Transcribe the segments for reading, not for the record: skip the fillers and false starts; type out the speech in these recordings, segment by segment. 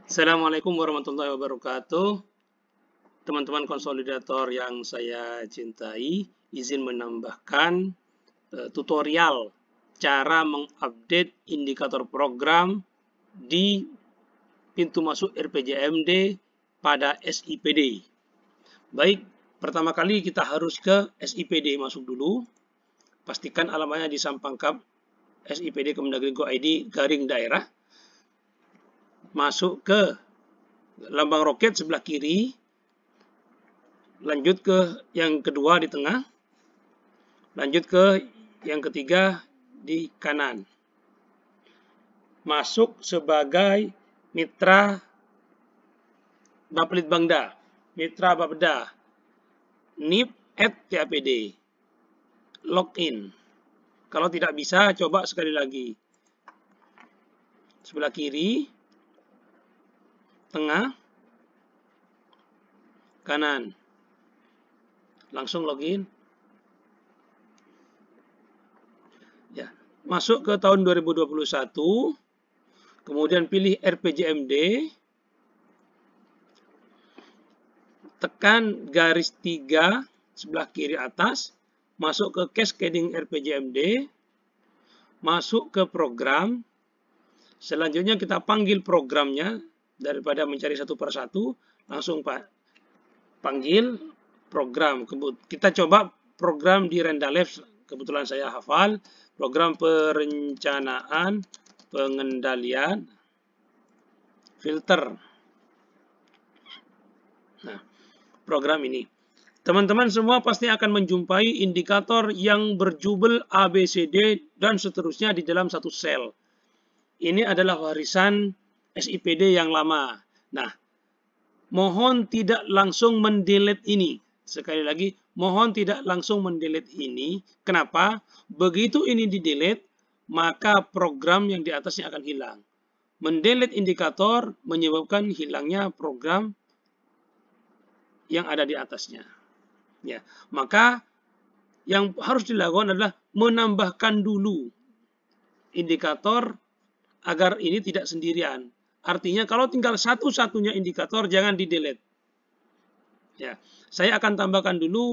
Assalamualaikum warahmatullahi wabarakatuh. Teman-teman konsolidator yang saya cintai, izin menambahkan tutorial cara mengupdate indikator program di pintu masuk RPJMD pada SIPD. Baik, pertama kali kita harus ke SIPD masuk dulu. Pastikan alamatnya di Sampangkap SIPD Kemendagri.go.id garing daerah. Masuk ke lambang roket sebelah kiri, lanjut ke yang kedua di tengah, lanjut ke yang ketiga di kanan. Masuk sebagai mitra Bapelitbangda, mitra Bapeda, NIP@TAPD. Login. Kalau tidak bisa, coba sekali lagi. Sebelah kiri, tengah, kanan. Langsung login. Ya, masuk ke tahun 2021. Kemudian pilih RPJMD. Tekan garis 3 sebelah kiri atas. Masuk ke cascading RPJMD. Masuk ke program. Selanjutnya kita panggil programnya. Daripada mencari satu persatu, langsung panggil program. Kita coba program di Rendalabs, kebetulan saya hafal, program perencanaan pengendalian filter. Nah, program ini. Teman-teman semua pasti akan menjumpai indikator yang berjubel ABCD dan seterusnya di dalam satu sel. Ini adalah warisan SIPD yang lama. Nah, mohon tidak langsung mendelete ini. Sekali lagi, mohon tidak langsung mendelete ini. Kenapa? Begitu ini didelete, maka program yang di atasnya akan hilang. Mendelete indikator menyebabkan hilangnya program yang ada di atasnya. Ya, maka yang harus dilakukan adalah menambahkan dulu indikator agar ini tidak sendirian. Artinya kalau tinggal satu-satunya indikator jangan di-delete. Ya, saya akan tambahkan dulu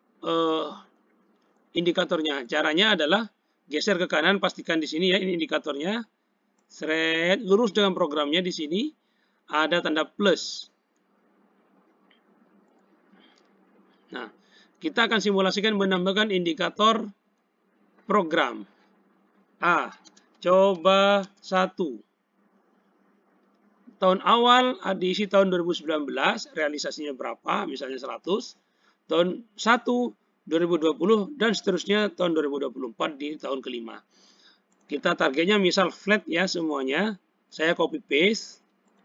indikatornya. Caranya adalah geser ke kanan, pastikan di sini ya ini indikatornya. Seret, lurus dengan programnya di sini ada tanda plus. Nah, kita akan simulasikan menambahkan indikator program. Coba 1. Tahun awal diisi tahun 2019, realisasinya berapa? Misalnya 100. Tahun 1, 2020, dan seterusnya tahun 2024 di tahun kelima. Kita targetnya misal flat ya semuanya. Saya copy paste.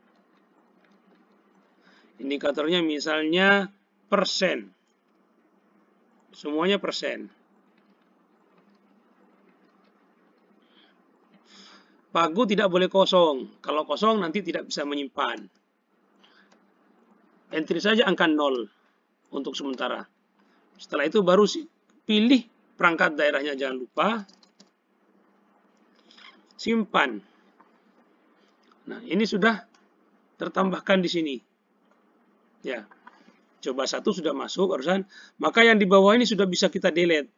Indikatornya misalnya persen. Semuanya persen. Pagu tidak boleh kosong. Kalau kosong nanti tidak bisa menyimpan. Entry saja angka 0 untuk sementara. Setelah itu baru pilih perangkat daerahnya, jangan lupa. Simpan. Nah, ini sudah tertambahkan di sini. Ya. Coba 1 sudah masuk barusan. Maka yang di bawah ini sudah bisa kita delete.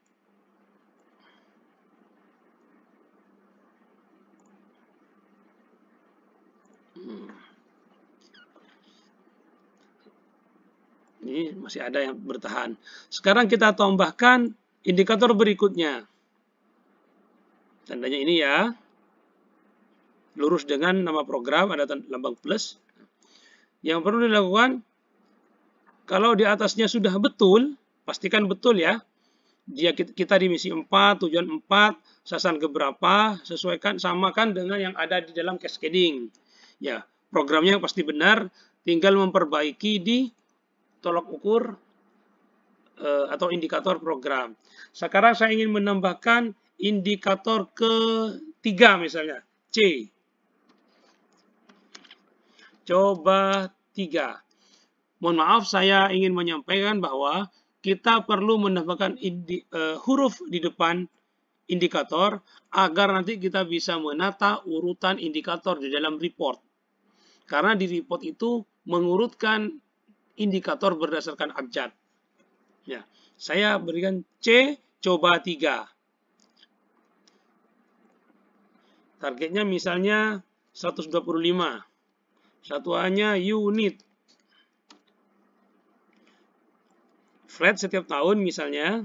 Ini masih ada yang bertahan. Sekarang kita tambahkan indikator berikutnya. Tandanya ini ya. Lurus dengan nama program, ada lambang plus. Yang perlu dilakukan, kalau di atasnya sudah betul, pastikan betul ya. Kita di misi 4, tujuan 4, sasaran keberapa, sesuaikan, samakan dengan yang ada di dalam cascading. Ya, programnya pasti benar, tinggal memperbaiki di tolok ukur atau indikator program. Sekarang saya ingin menambahkan indikator ketiga misalnya, C. Coba 3. Mohon maaf, saya ingin menyampaikan bahwa kita perlu menambahkan huruf di depan indikator agar nanti kita bisa menata urutan indikator di dalam report. Karena di report itu mengurutkan indikator berdasarkan abjad. Ya, saya berikan C coba 3. Targetnya misalnya 125. Satuannya unit. Flat setiap tahun misalnya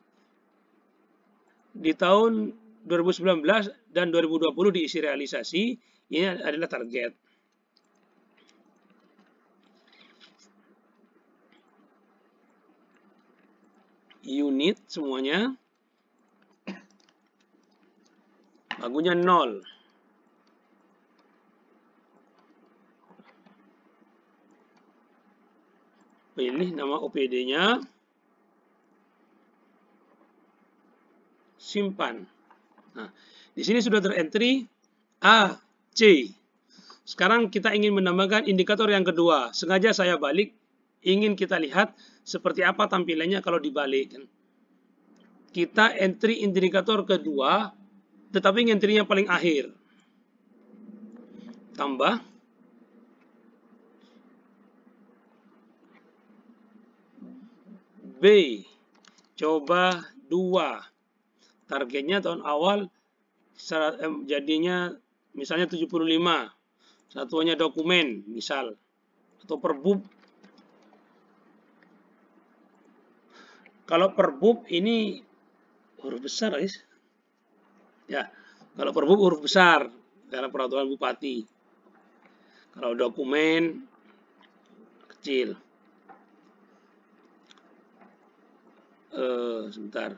di tahun 2019 dan 2020 diisi realisasi, ini adalah target. Unit semuanya. Pagunya 0. Pilih nama OPD-nya. Simpan. Nah, di sini sudah terentry A, C. Sekarang kita ingin menambahkan indikator yang kedua. Sengaja saya balik, ingin kita lihat seperti apa tampilannya kalau dibalik. Kita entry indikator kedua, tetapi entry-nya paling akhir. Tambah. B, coba 2. Targetnya tahun awal jadinya misalnya 75. Satuannya dokumen, misal. Atau perbub. Kalau perbub ini huruf besar, guys. Ya, kalau perbub huruf besar karena peraturan bupati. Kalau dokumen kecil. Sebentar.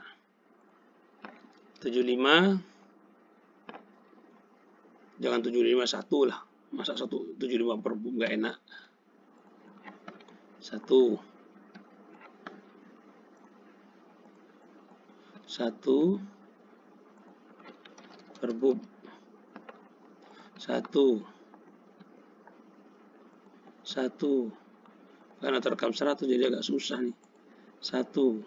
75. Jangan 751 lah. Masa 75 perbub nggak enak. 1 perbub 1 karena terekam 100 jadi agak susah nih. 1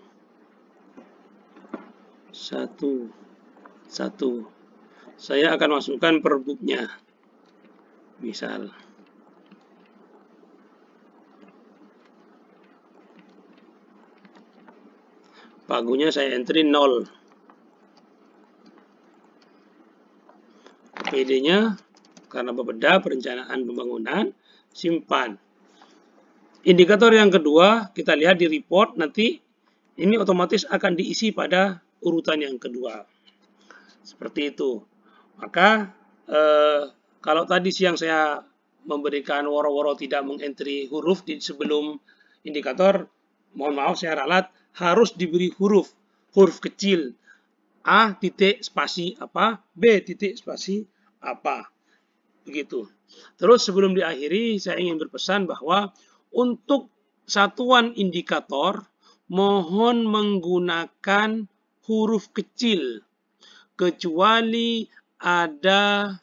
saya akan masukkan perbubnya misal pagunya saya entry 0. PD-nya karena Bapeda perencanaan pembangunan, simpan. Indikator yang kedua kita lihat di report, nanti ini otomatis akan diisi pada urutan yang kedua. Seperti itu. Maka kalau tadi siang saya memberikan woro-woro tidak mengentry huruf di sebelum indikator, mohon maaf saya ralat, harus diberi huruf kecil. A titik spasi apa, B titik spasi apa. Begitu. Terus sebelum diakhiri saya ingin berpesan bahwa untuk satuan indikator mohon menggunakan huruf kecil kecuali ada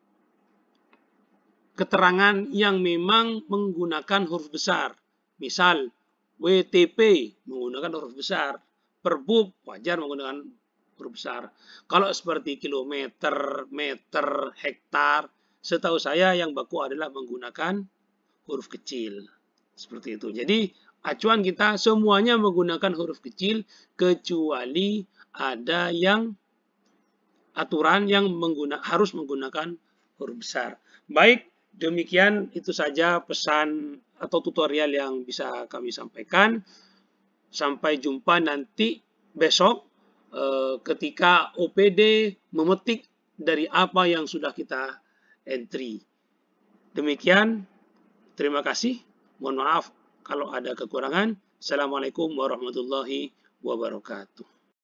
keterangan yang memang menggunakan huruf besar. Misal WTP menggunakan huruf besar, perbub wajar menggunakan huruf besar. Kalau seperti kilometer, meter, hektar, setahu saya yang baku adalah menggunakan huruf kecil. Seperti itu. Jadi acuan kita semuanya menggunakan huruf kecil kecuali ada yang aturan yang harus menggunakan huruf besar. Baik, demikian itu saja pesan atau tutorial yang bisa kami sampaikan. Sampai jumpa nanti besok ketika OPD memetik dari apa yang sudah kita entry. Demikian, terima kasih. Mohon maaf kalau ada kekurangan. Assalamualaikum warahmatullahi wabarakatuh.